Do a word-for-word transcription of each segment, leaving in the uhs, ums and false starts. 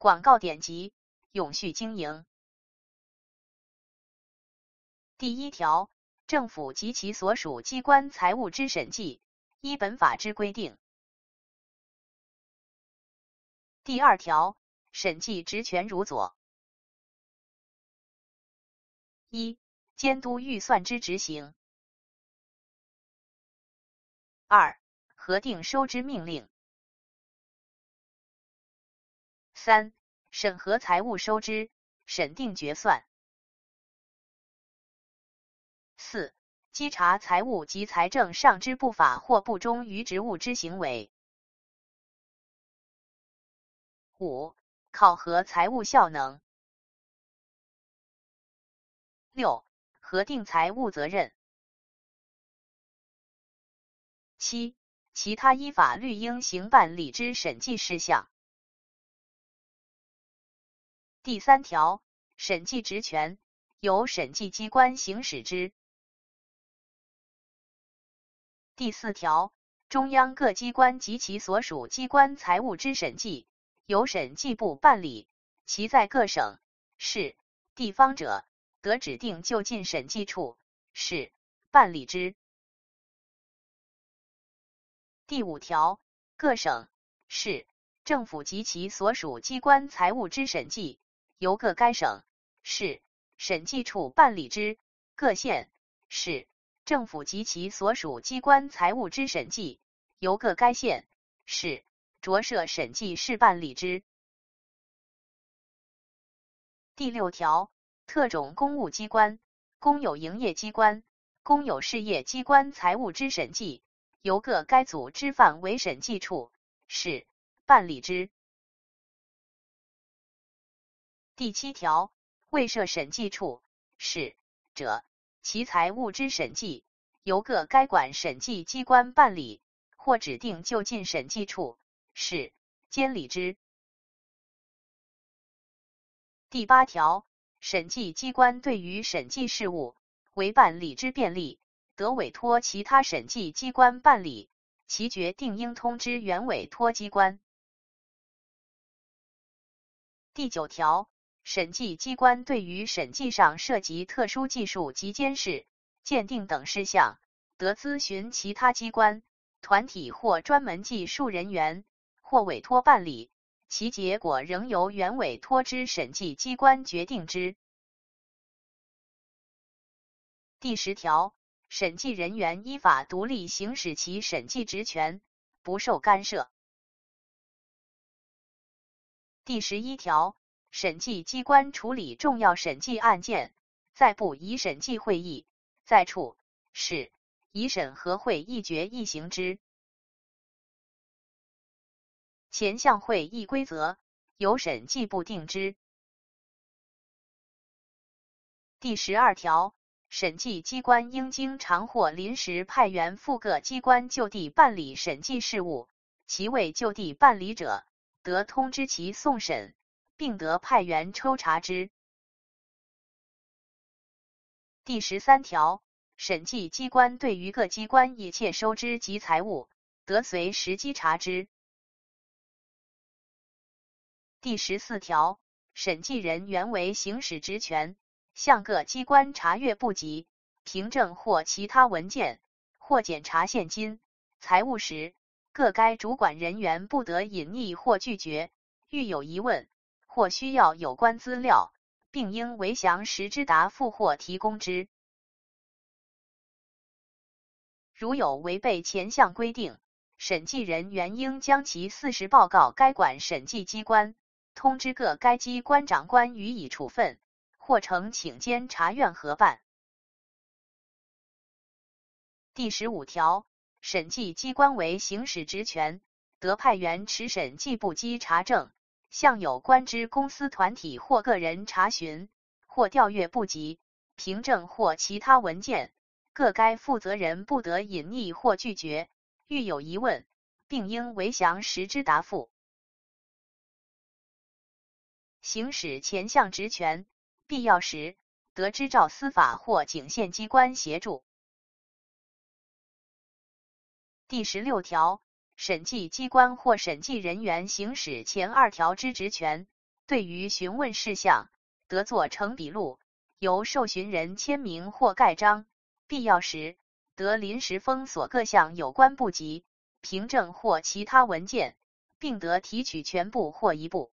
广告典籍，永续经营。第一条，政府及其所属机关财务之审计，依本法之规定。第二条，审计职权如左：一、监督预算之执行；二、核定收支命令；三、审核财务收支，审定决算；四、稽查财务及财政上之不法或不忠于职务之行为；五、考核财务效能；六、核定财务责任；七、其他依法律应行办理之审计事项。第三条，审计职权由审计机关行使之。第四条，中央各机关及其所属机关财务之审计，由审计部办理，其在各省、市、地方者，得指定就近审计处、是办理之。第五条，各省、市政府及其所属机关财务之审计，由各该省、市审计处办理之；各县、市政府及其所属机关财务之审计，由各该县、市着设审计室办理之。第六条，特种公务机关、公有营业机关、公有事业机关财务之审计，由各该组之范围审计处、是办理之。第七条，未设审计处、是者，其财务之审计，由各该管审计机关办理，或指定就近审计处、是监理之。第八条，审计机关对于审计事务为办理之便利，得委托其他审计机关办理，其决定应通知原委托机关。第九条，审计机关对于审计上涉及特殊技术及监视、鉴定等事项，得咨询其他机关、团体或专门技术人员，或委托办理，其结果仍由原委托之审计机关决定之。第十条，审计人员依法独立行使其审计职权，不受干涉。第十一条，审计机关处理重要审计案件，在部以审计会议，在处、是以审核会议决议行之。前项会议规则由审计部定之。第十二条，审计机关应经常或临时派员赴各机关就地办理审计事务，其未就地办理者，得通知其送审，并得派员抽查之。第十三条，审计机关对于各机关一切收支及财物，得随时稽查之。第十四条，审计人员为行使职权，向各机关查阅簿籍、凭证或其他文件，或检查现金、财物时，各该主管人员不得隐匿或拒绝，遇有疑问或需要有关资料，并应为详实之答复或提供之。如有违背前项规定，审计人员应将其事实报告该管审计机关，通知各该机关长官予以处分，或呈请监察院核办。第十五条，审计机关为行使职权，得派员持审计簿稽查证，向有关之公司团体或个人查询，或调阅簿籍、凭证或其他文件，各该负责人不得隐匿或拒绝，遇有疑问，并应为详实之答复。行使前项职权，必要时，得知照司法或警县机关协助。第十六条，审计机关或审计人员行使前二条之职权， 对于询问事项，得作成笔录，由受询人签名或盖章，必要时得临时封锁各项有关簿籍、凭证或其他文件，并得提取全部或一部。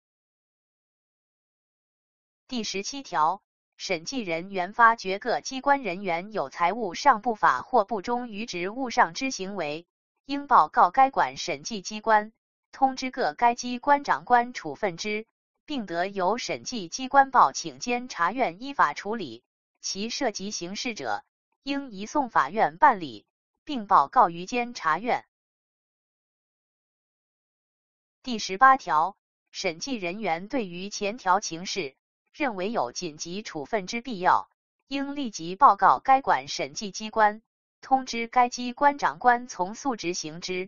第十七条，审计人员发觉各机关人员有财务上不法或不忠于职务上之行为，应报告该管审计机关，通知各该机关长官处分之，并得由审计机关报请监察院依法处理。其涉及刑事者，应移送法院办理，并报告于监察院。第十八条，审计人员对于前条情事，认为有紧急处分之必要，应立即报告该管审计机关，通知该机关长官从速执行之。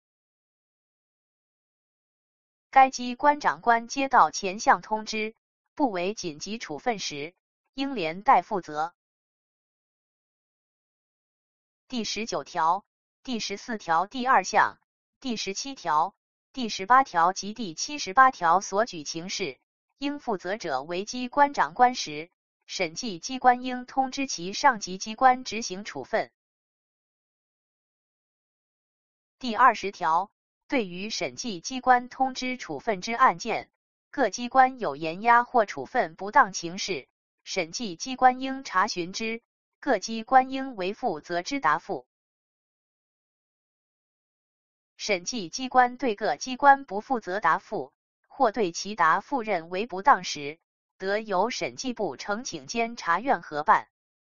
该机关长官接到前项通知，不为紧急处分时，应连带负责。第十九条、第十四条第二项、第十七条、第十八条及第七十八条所举情事，应负责者为机关长官时，审计机关应通知其上级机关执行处分。第二十条，对于审计机关通知处分之案件，各机关有严压或处分不当情事，审计机关应查询之，各机关应为负责之答复。审计机关对各机关不负责答复，或对其答复认为不当时，得由审计部呈请监察院核办。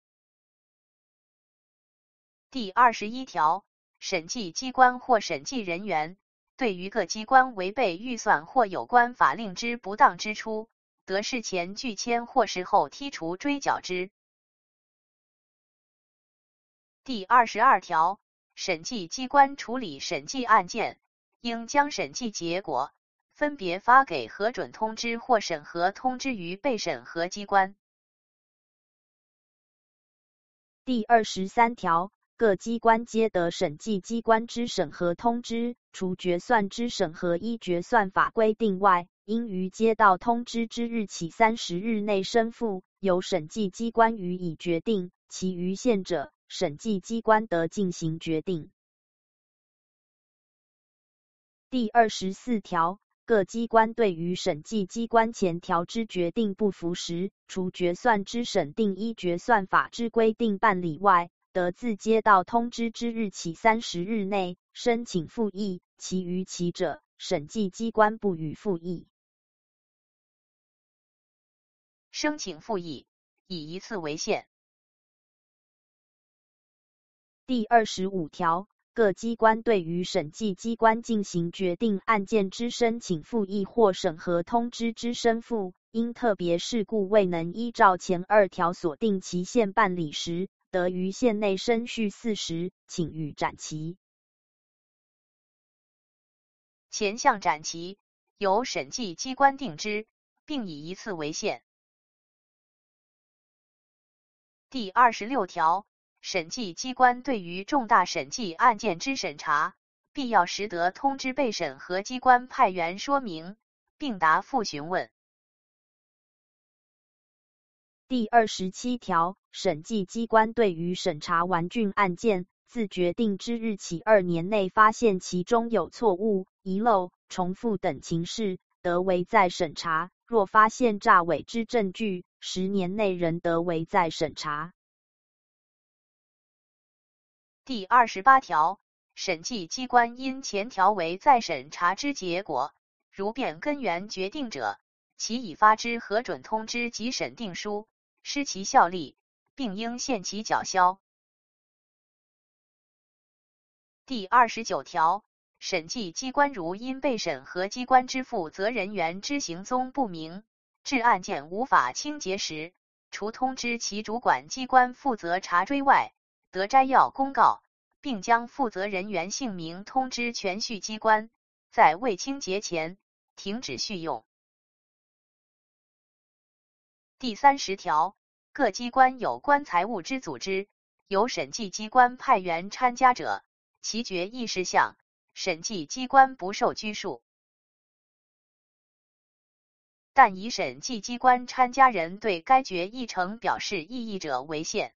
第二十一条，审计机关或审计人员对于各机关违背预算或有关法令之不当支出，得事前拒签或事后剔除追缴之。第二十二条，审计机关处理审计案件，应将审计结果分别发给核准通知或审核通知于被审核机关。 第二十三条，各机关皆得审计机关之审核通知，除决算之审核依决算法规定外，应于接到通知之日起三十日内申付，由审计机关予以决定，其余限者，审计机关得进行决定。第二十四条，各机关对于审计机关前条之决定不服时，除决算之审定依决算法之规定办理外，得自接到通知之日起三十日内申请复议，其余其者，审计机关不予复议。 申请复议，以一次为限。 第二十五条，各机关对于审计机关进行决定案件之申请复议或审核通知之申复，因特别事故未能依照前二条所定期限办理时，得于限内申续四十，请予展期。 前项展期由审计机关定之，并以一次为限。第二十六条，审计机关对于重大审计案件之审查，必要时得通知被审核机关派员说明，并答复询问。 第二十七条，审计机关对于审查完竣案件，自决定之日起二年内发现其中有错误、遗漏、重复等情事，得为再审查；若发现诈伪之证据，十年内仍得为再审查。 第二十八条，审计机关因前条为再审查之结果，如变根源决定者，其已发之核准通知及审定书，失其效力，并应限期缴销。第二十九条，审计机关如因被审核机关之负责人员之行踪不明，致案件无法清结时，除通知其主管机关负责查追外，得摘要公告，并将负责人员姓名通知全序机关，在未清结前停止续用。第三十条，各机关有关财务之组织，由审计机关派员参加者，其决议事项，审计机关不受拘束。 但以审计机关参加人对该决议呈表示异议者为限。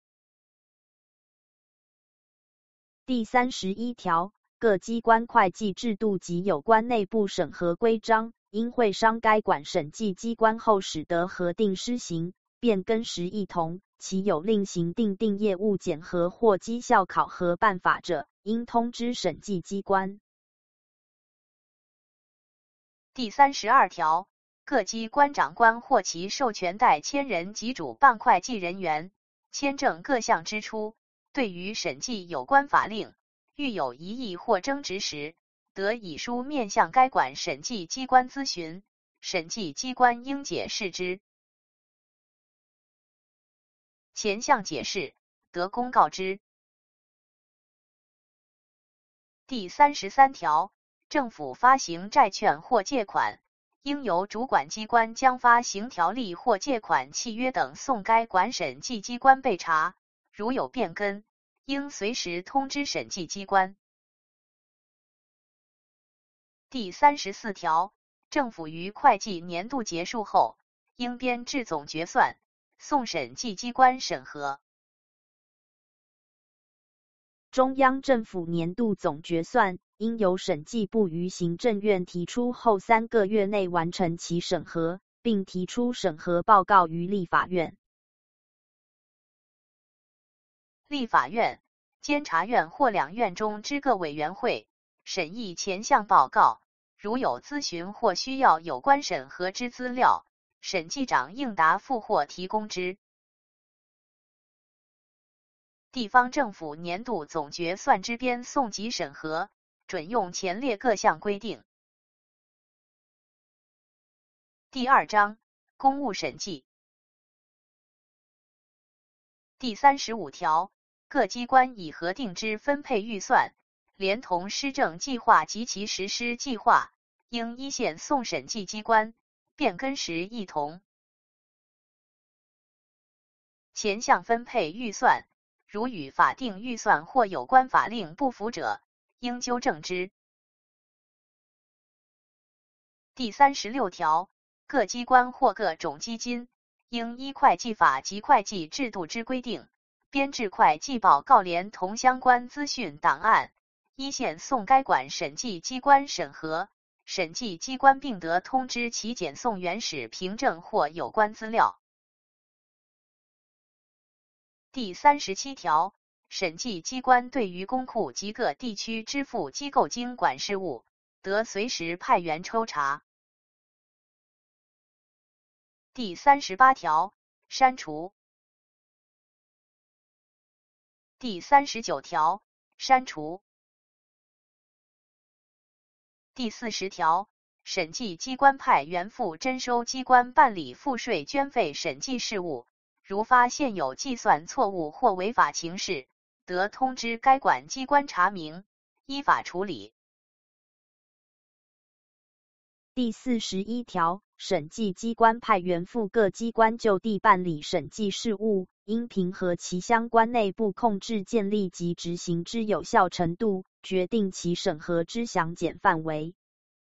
第三十一条，各机关会计制度及有关内部审核规章，因会商该管审计机关后使得核定施行，变更时异同，其有另行订定业务检核或绩效考核办法者，应通知审计机关。 第三十二条，各机关长官或其授权代签人及主办会计人员，签证各项支出，对于审计有关法令，遇有疑义或争执时，得以书面向该管审计机关咨询，审计机关应解释之。前项解释，得公告之。第三十三条，政府发行债券或借款，应由主管机关将发行条例或借款契约等送该管审计机关备查，如有变更，应随时通知审计机关。第三十四条，政府于会计年度结束后，应编制总决算，送审计机关审核。 中央政府年度总决算，应由审计部于行政院提出后三个月内完成其审核，并提出审核报告于立法院。 立法院、监察院或两院中之各委员会审议前项报告，如有咨询或需要有关审核之资料，审计长应答复或提供之。地方政府年度总决算之编送及审核，准用前列各项规定。第二章，公务审计。第三十五条，各机关已核定之分配预算，连同施政计划及其实施计划，应依线送审计机关，变更时异同。前项分配预算，如与法定预算或有关法令不符者，应纠正之。第三十六条，各机关或各种基金，应依会计法及会计制度之规定，编制会计报告连同相关资讯档案，依线送该管审计机关审核，审计机关并得通知其检送原始凭证或有关资料。第三十七条，审计机关对于公库及各地区支付机构经管事务，得随时派员抽查。第三十八条，删除。第三十九条，删除。第四十条，审计机关派员赴征收机关办理赋税捐费审计事务，如发现有计算错误或违法情事，得通知该管机关查明，依法处理。 第四十一条，审计机关派员赴各机关就地办理审计事务，应评核其相关内部控制建立及执行之有效程度，决定其审核之详减范围。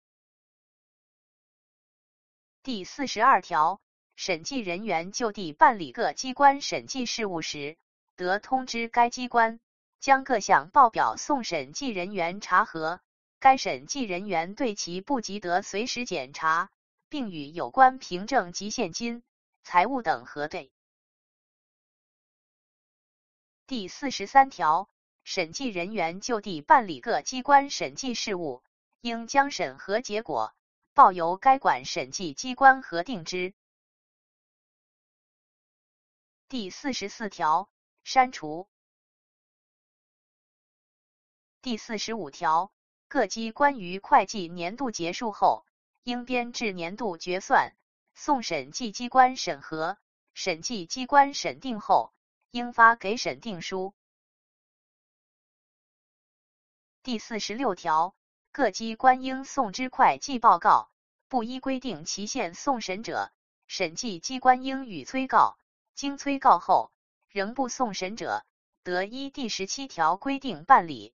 第四十二条，审计人员就地办理各机关审计事务时，得通知该机关，将各项报表送审计人员查核，该审计人员对其不及得随时检查，并与有关凭证及现金、财物等核对。第四十三条，审计人员就地办理各机关审计事务，应将审核结果报由该管审计机关核定之。第四十四条，删除。第四十五条，各机关于会计年度结束后，应编制年度决算，送审计机关审核，审计机关审定后，应发给审定书。第四十六条，各机关应送之会计报告，不依规定期限送审者，审计机关应予催告，经催告后，仍不送审者，得依第十七条规定办理。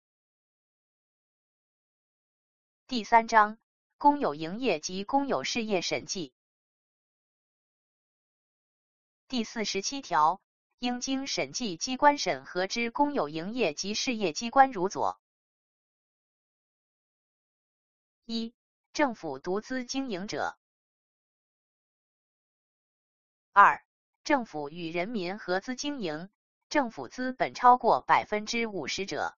第三章，公有营业及公有事业审计。 第四十七条，应经审计机关审核之公有营业及事业机关如左：一、政府独资经营者；二、政府与人民合资经营，政府资本超过百分之五十者；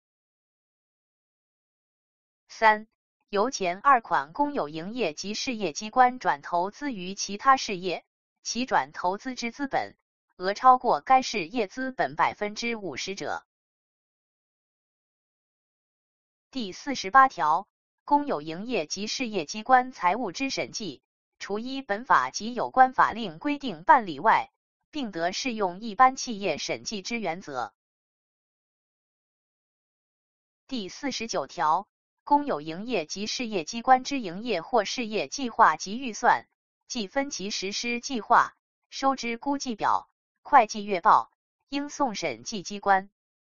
三、由前二款公有营业及事业机关转投资于其他事业，其转投资之资本额超过该事业资本百分之五十者。第四十八条，公有营业及事业机关财务之审计，除依本法及有关法令规定办理外，并得适用一般企业审计之原则。第四十九条，公有营业及事业机关之营业或事业计划及预算，即分期实施计划、收支估计表、会计月报，应送审计机关。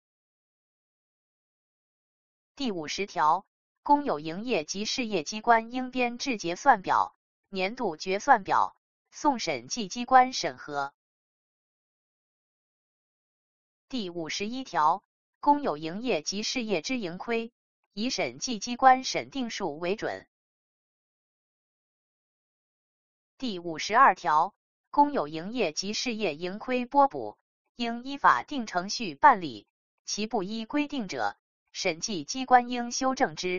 第五十条，公有营业及事业机关应编制结算表、年度决算表，送审计机关审核。第五十一条，公有营业及事业之盈亏，以审计机关审定数为准。第五十二条，公有营业及事业盈亏拨补，应依法定程序办理，其不依规定者，审计机关应修正之。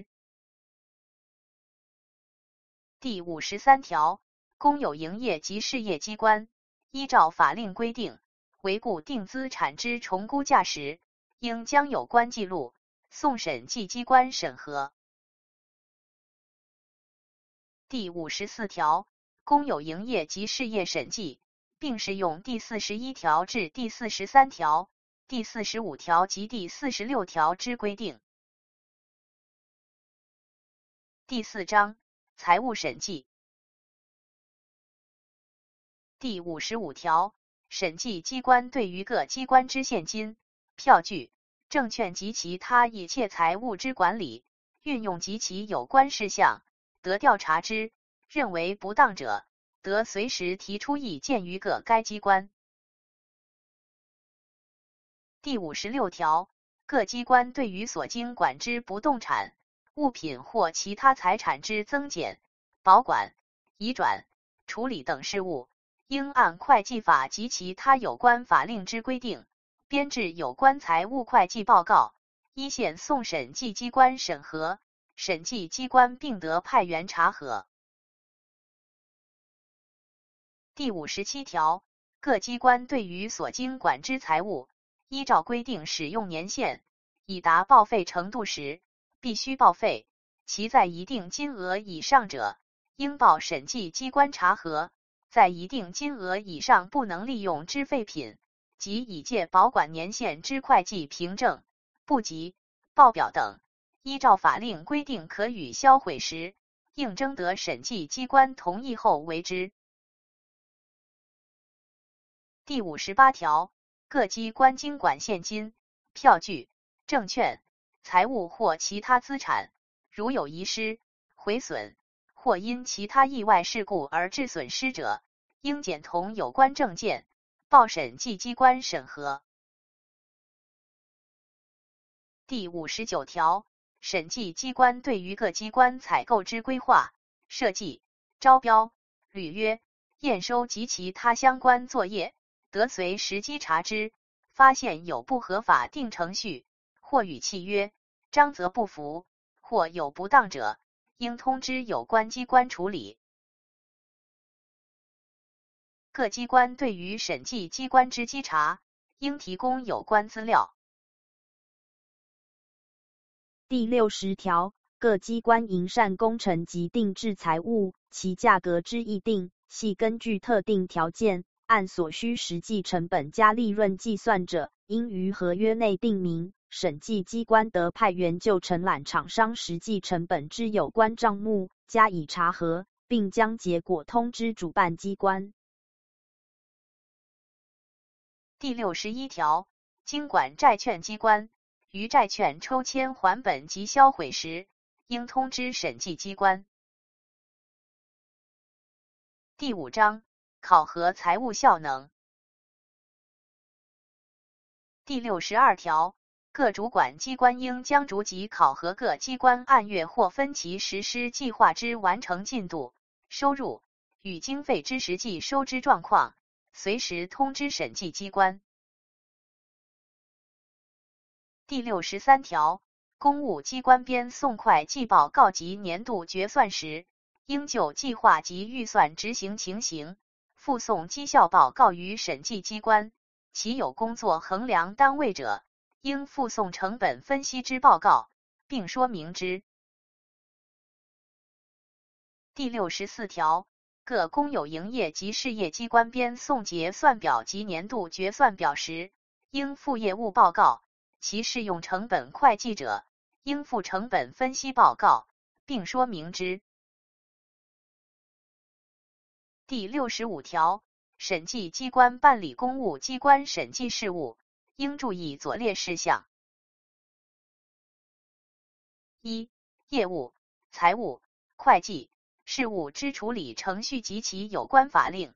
第五十三条，公有营业及事业机关依照法令规定，为固定资产之重估价时，应将有关记录送审计机关审核。第五十四条，公有营业及事业审计，并适用第四十一条至第四十三条、第四十五条及第四十六条之规定。第四章，财务审计。第五十五条，审计机关对于各机关之现金、票据、证券及其他一切财物之管理、运用及其有关事项，得调查之，认为不当者，得随时提出意见于各该机关。第五十六条，各机关对于所经管之不动产、物品或其他财产之增减、保管、移转、处理等事务，应按会计法及其他有关法令之规定，编制有关财务会计报告，依线送审计机关审核，审计机关并得派员查核。第五十七条，各机关对于所经管之财物，依照规定使用年限，已达报废程度时，必须报废，其在一定金额以上者，应报审计机关查核，在一定金额以上不能利用之废品及已届保管年限之会计凭证、簿籍、报表等，依照法令规定可予销毁时，应征得审计机关同意后为之。第五十八条，各机关经管现金、票据、证券、财物或其他资产，如有遗失、毁损，或因其他意外事故而致损失者，应检同有关证件，报审计机关审核。第五十九条，审计机关对于各机关采购之规划、设计、招标、履约、验收及其他相关作业，得随时稽查之，发现有不合法定程序，或与契约、章则不符，或有不当者，应通知有关机关处理。各机关对于审计机关之稽查，应提供有关资料。 第六十条，各机关营缮工程及定制财物，其价格之议定，系根据特定条件，按所需实际成本加利润计算者，应于合约内定明。审计机关得派员就承揽厂商实际成本之有关账目加以查核，并将结果通知主办机关。 第六十一条，经管债券机关于债券抽签还本及销毁时，应通知审计机关。第五章，考核财务效能。 第六十二条，各主管机关应将逐级考核各机关按月或分期实施计划之完成进度、收入与经费之实际收支状况，随时通知审计机关。第六十三条，公务机关编送会计报告及年度决算时，应就计划及预算执行情形，附送绩效报告于审计机关，其有工作衡量单位者，应附送成本分析之报告，并说明之。第六十四条，各公有营业及事业机关编送结算表及年度决算表时，应附业务报告，其适用成本会计者，应附成本分析报告，并说明之。第六十五条，审计机关办理公务机关审计事务，应注意左列事项：一、业务、财务、会计事务之处理程序及其有关法令；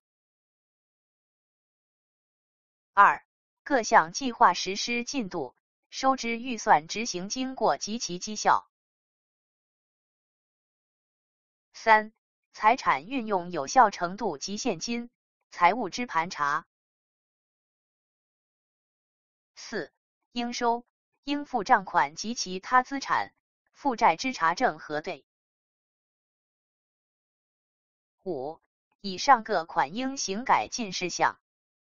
二、各项计划实施进度、收支预算执行经过及其绩效；三、财产运用有效程度及现金、财务之盘查；四、应收、应付账款及其他资产、负债之查证核对；五、以上各款应行改进事项。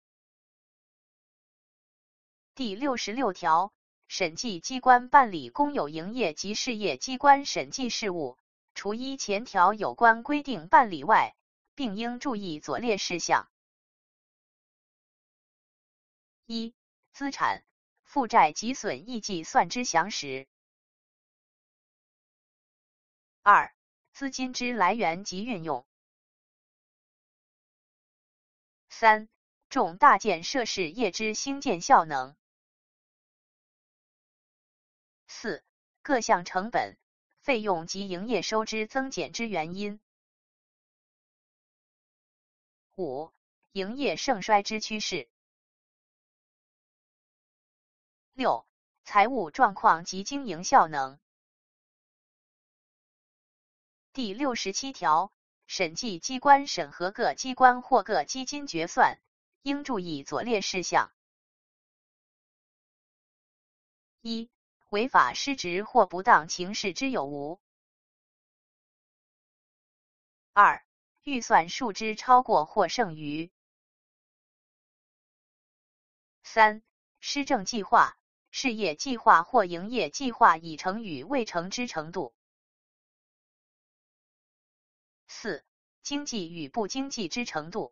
第六十六条，审计机关办理公有营业及事业机关审计事务，除依前条有关规定办理外，并应注意左列事项：一、资产、负债及损益计算之详实；二、资金之来源及运用；三、重大建设事业之兴建效能；四、各项成本、费用及营业收支增减之原因；五、营业盛衰之趋势；六、财务状况及经营效能。第六十七条，审计机关审核各机关或各基金决算，应注意左列事项：一、违法失职或不当情事之有无；二、预算数之超过或剩余；三、施政计划、事业计划或营业计划已成与未成之程度；四、经济与不经济之程度；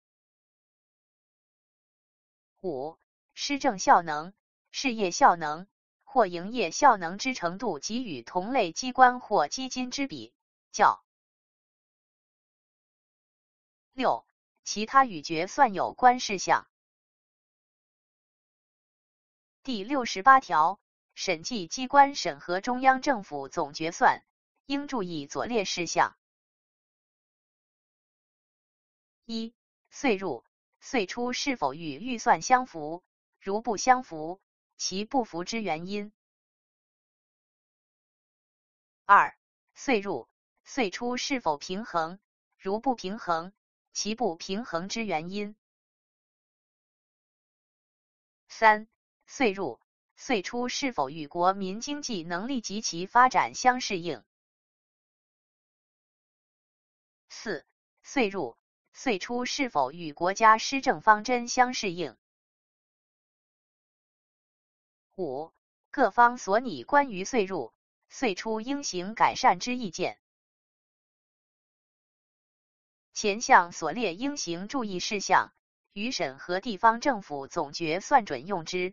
五、施政效能、事业效能或营业效能之程度及与同类机关或基金之比较。六、其他与决算有关事项。第六十八条，审计机关审核中央政府总决算，应注意左列事项：一、岁入、岁出是否与预算相符，如不相符，其不符之原因；二、岁入、岁出是否平衡，如不平衡，其不平衡之原因；三、岁入、岁出是否与国民经济能力及其发展相适应；四、岁入、岁出是否与国家施政方针相适应；五、各方所拟关于岁入、岁出应行改善之意见。前项所列应行注意事项，于审核地方政府总决算准用之。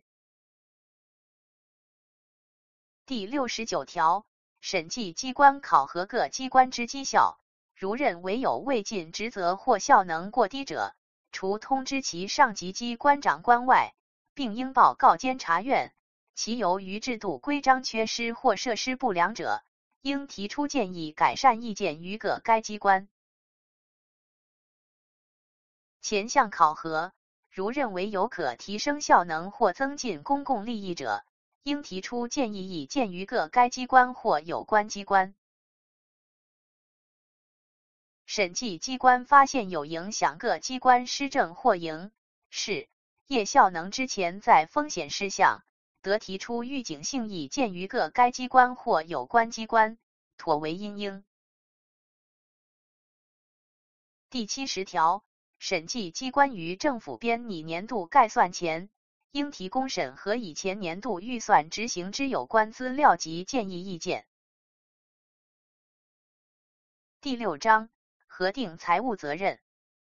第六十九条，审计机关考核各机关之绩效，如认为有未尽职责或效能过低者，除通知其上级机关长官外，并应报告监察院，其由于制度规章缺失或设施不良者，应提出建议改善意见于各该机关。前项考核， 如认为有可提升效能或增进公共利益者，应提出建议意见于各该机关或有关机关。审计机关发现有影响各机关施政或营事业效能之潜在风险事项，得提出预警性意见于各该机关或有关机关，妥为因应。第七十条，审计机关于政府编拟年度概算前，应提供审核以前年度预算执行之有关资料及建议意见。第六章，核定财务责任。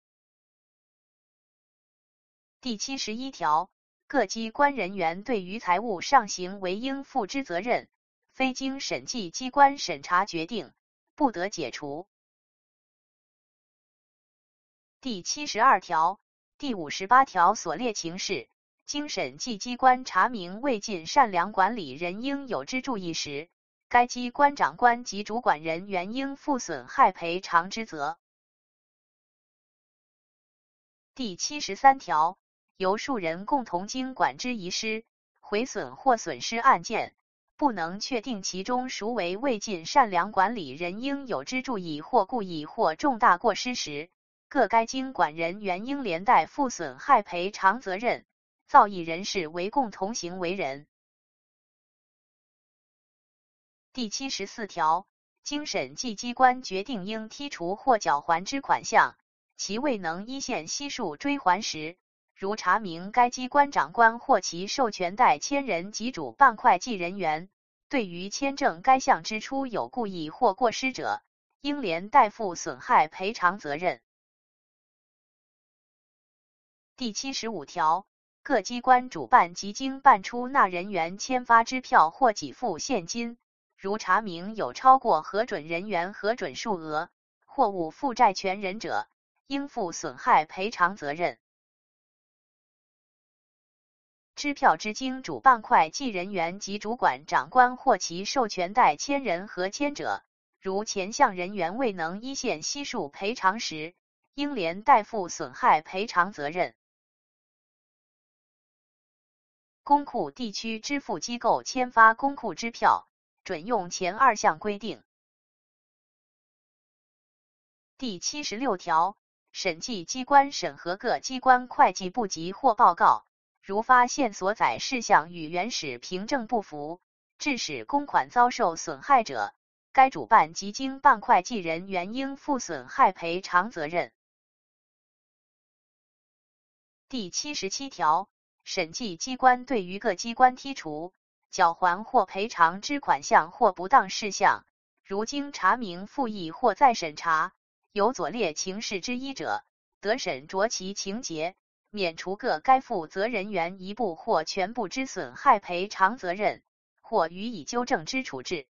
第七十一条，各机关人员对于财务上行为应负之责任，非经审计机关审查决定，不得解除。第七十二条、第五十八条所列情事，经审计机关查明未尽善良管理人应有之注意时，该机关长官及主管人员应负损害赔偿之责。第七十三条，由数人共同经管之遗失、毁损或损失案件，不能确定其中孰为未尽善良管理人应有之注意或故意或重大过失时，各该经管人员应连带负损害赔偿责任，造诣人士为共同行为人。第七十四条，经审计机关决定应剔除或缴还之款项，其未能依现悉数追还时，如查明该机关长官或其授权代签人及主办会计人员对于签证该项支出有故意或过失者，应连带负损害赔偿责任。第七十五条，各机关主办及经办出纳人员签发支票或给付现金，如查明有超过核准人员核准数额，或误负债权人者，应负损害赔偿责任。支票之经主办会计人员及主管长官或其授权代签人核签者，如前项人员未能依现悉数赔偿时，应连带负损害赔偿责任。公库地区支付机构签发公库支票，准用前二项规定。第七十六条，审计机关审核各机关会计簿籍或报告，如发现所载事项与原始凭证不符，致使公款遭受损害者，该主办及经办会计人员应负损害赔偿责任。第七十七条，审计机关对于各机关剔除、缴还或赔偿之款项或不当事项，如经查明复议或再审查，有左列情事之一者，得审酌其情节，免除各该负责人员一部或全部之损害赔偿责任，或予以纠正之处置。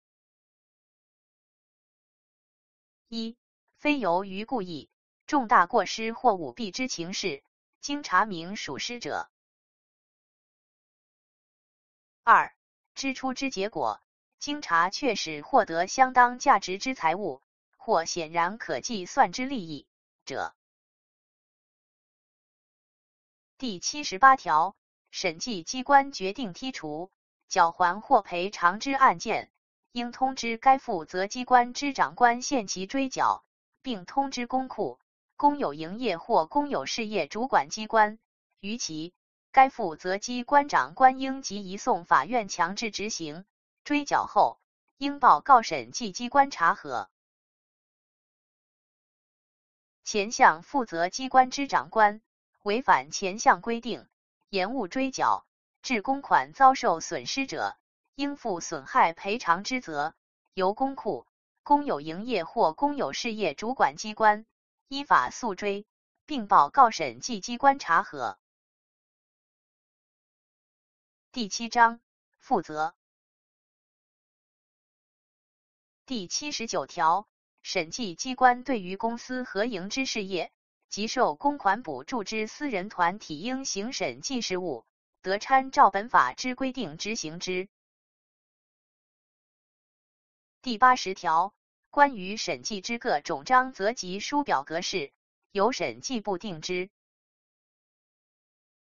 一、非由于故意、重大过失或舞弊之情事，经查明属实者。二、支出之结果，经查确实获得相当价值之财物，或显然可计算之利益者。第七十八条，审计机关决定剔除、缴还或赔偿之案件，应通知该负责机关之长官限期追缴，并通知公库、公有营业或公有事业主管机关，逾期，该负责机关长官应即移送法院强制执行，追缴后，应报告审计机关查核。前项负责机关之长官违反前项规定，延误追缴，致公款遭受损失者，应负损害赔偿之责，由公库、公有营业或公有事业主管机关依法诉追，并报告审计机关查核。第七章，负责。第七十九条，审计机关对于公司合营之事业及受公款补助之私人团体应行审计事务，得参照本法之规定执行之。第八十条，关于审计之各种章则及书表格式，由审计部定之。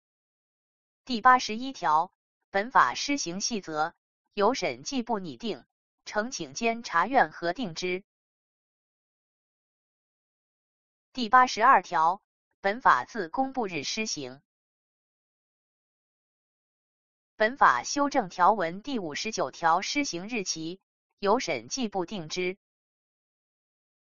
第八十一条，本法施行细则由审计部拟定，呈请监察院核定之。第八十二条，本法自公布日施行。本法修正条文第五十九条施行日期由审计部定之。